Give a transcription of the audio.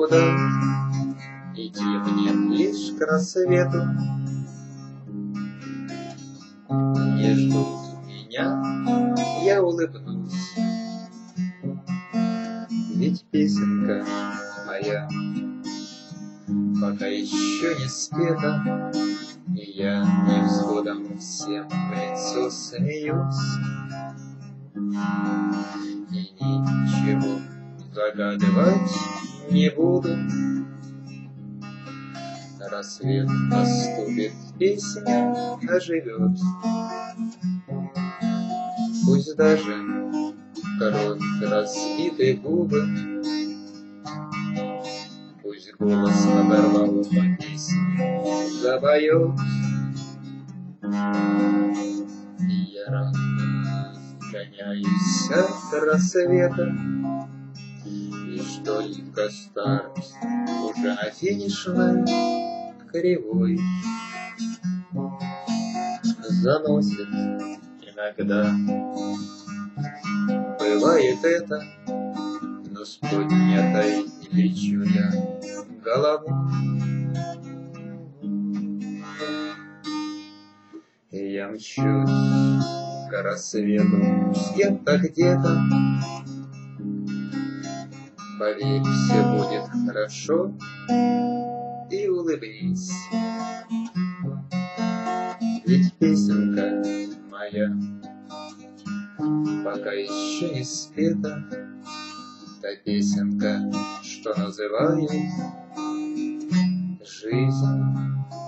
куда. Идти мне лишь к рассвету. Не ждут меня, я улыбнусь. Ведь песенка моя пока еще не спета, и я невзгодам всем в лицо смеюсь. И ничего загадывать не буду. Рассвет наступит, песня оживет. Пусть даже кровь, разбиты губы. Пусть голос оборвал по песне запоет. И я рад гоняюсь от рассвета. Лишь только старт уже на финишной кривой. Заносит иногда, бывает это, но с поднятой лечу я головой. И я мчусь к рассвету, где-то, где-то. Поверь, все будет хорошо, и улыбнись. Ведь песенка моя пока еще не спета, та песенка, что называют жизнь.